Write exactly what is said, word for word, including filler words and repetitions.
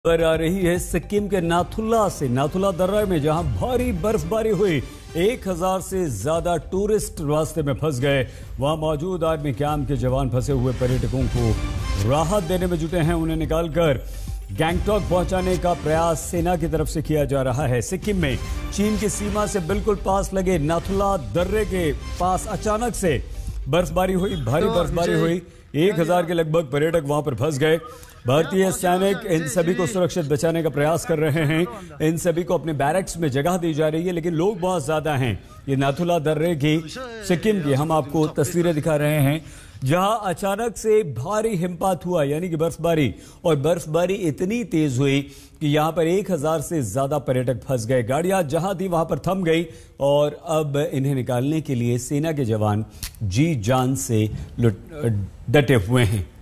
खबर आ रही है सिक्किम के नाथुला से। नाथुला दर्रा में जहां भारी बर्फबारी हुई, एक हजार से ज्यादा टूरिस्ट रास्ते में फंस गए। वहां मौजूद आर्मी कैंप के जवान फंसे हुए पर्यटकों को राहत देने में जुटे हैं। उन्हें निकालकर गैंगटॉक पहुंचाने का प्रयास सेना की तरफ से किया जा रहा है। सिक्किम में चीन की सीमा से बिल्कुल पास लगे नाथुला दर्रे के पास अचानक से बर्फबारी हुई, भारी बर्फबारी हुई। एक हजार के लगभग पर्यटक वहां पर फंस गए। भारतीय सैनिक इन सभी को सुरक्षित बचाने का प्रयास कर रहे हैं। इन सभी को अपने बैरक्स में जगह दी जा रही है, लेकिन लोग बहुत ज्यादा हैं। ये नाथुला दर्रे की, सिक्किम की हम आपको तस्वीरें दिखा रहे हैं, जहां अचानक से भारी हिमपात हुआ, यानी कि बर्फबारी। और बर्फबारी इतनी तेज हुई कि यहां पर एक हजार से ज्यादा पर्यटक फंस गए। गाड़ियां जहां थी वहां पर थम गई और अब इन्हें निकालने के लिए सेना के जवान जी जान से डटे हुए हैं।